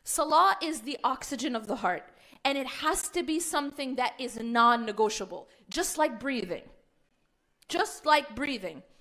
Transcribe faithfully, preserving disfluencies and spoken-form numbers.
Salah is the oxygen of the heart, and it has to be something that is non-negotiable, just like breathing. Just like breathing.